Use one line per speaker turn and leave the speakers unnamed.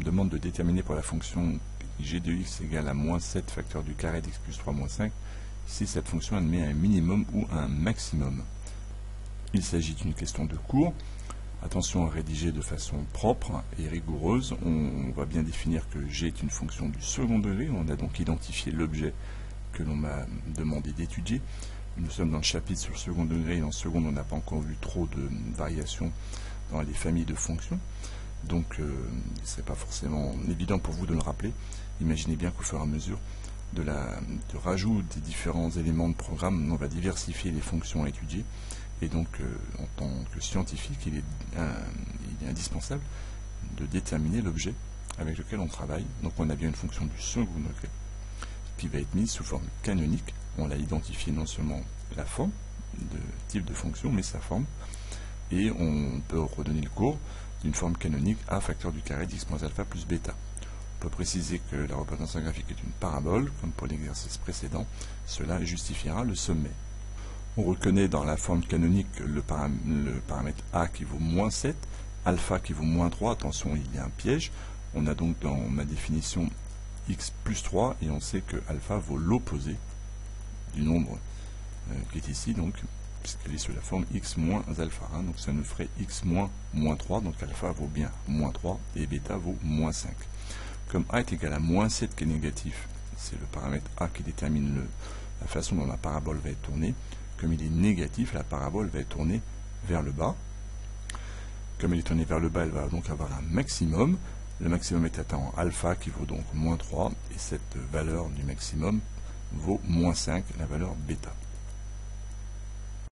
demande de déterminer pour la fonction g de x égale à moins 7 facteur du carré d'x plus 3 moins 5, si cette fonction admet un minimum ou un maximum. Il s'agit d'une question de cours. Attention à rédiger de façon propre et rigoureuse. On va bien définir que g est une fonction du second degré. On a donc identifié l'objet que l'on m'a demandé d'étudier. Nous sommes dans le chapitre sur le second degré, et en seconde, on n'a pas encore vu trop de variations dans les familles de fonctions. Donc, ce n'est pas forcément évident pour vous de le rappeler. Imaginez bien qu'au fur et à mesure de rajout des différents éléments de programme, on va diversifier les fonctions à étudier. Et donc, en tant que scientifique, il est indispensable de déterminer l'objet avec lequel on travaille. Donc, on a bien une fonction du second degré qui va être mise sous forme canonique. On a identifié non seulement la forme de type de fonction, mais sa forme. Et on peut redonner le cours d'une forme canonique a facteur du carré d'x moins alpha plus bêta. On peut préciser que la représentation graphique est une parabole, comme pour l'exercice précédent. Cela justifiera le sommet. On reconnaît dans la forme canonique le paramètre a qui vaut moins 7, alpha qui vaut moins 3. Attention, il y a un piège. On a donc dans ma définition x plus 3, et on sait que alpha vaut l'opposé du nombre qui est ici, donc puisqu'elle est sous la forme x moins alpha. Donc ça nous ferait x moins 3, donc alpha vaut bien moins 3 et bêta vaut moins 5. Comme a est égal à moins 7 qui est négatif, c'est le paramètre a qui détermine la façon dont la parabole va être tournée. Comme il est négatif, la parabole va être tournée vers le bas. Comme elle est tournée vers le bas, elle va donc avoir un maximum. Le maximum est atteint en alpha qui vaut donc moins 3, et cette valeur du maximum vaut moins 5, la valeur bêta.